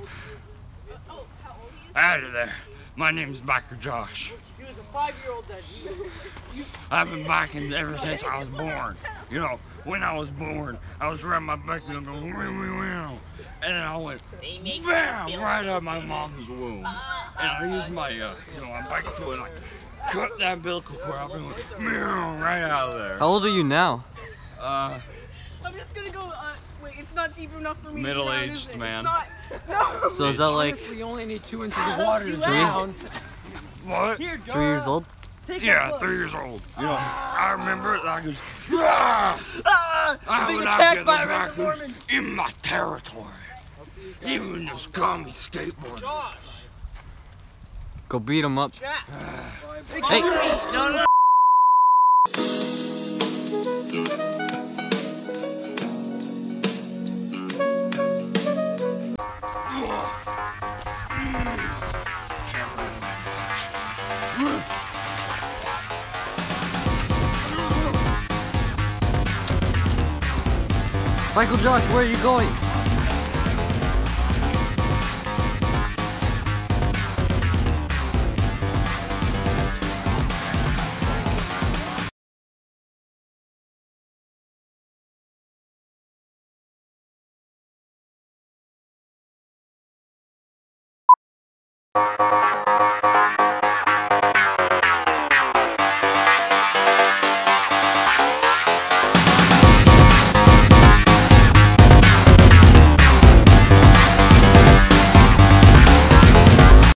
Out of there. My name's Bikel Josh. He was a 5-year-old then. I've been biking ever since I was born. You know, when I was born, I was riding my bike and going, and then I went, bam, right out of my mom's womb. And I used my, my bike tool and I cut that umbilical cord off and went, right out of there. How old are you now? I'm just gonna go, wait, it's not deep enough for me to drown, Middle-aged man. It's not, no. So is that like Honestly, you only need 2 inches of water to drown. What? Here, 3 years old? Yeah, 3 years old. You know, I remember it like it was, I being would attacked get by the a random raccoons Mormon. in my territory. Even just call me skateboarders. Go beat him up. Hey! No. Bikel Josh, where are you going?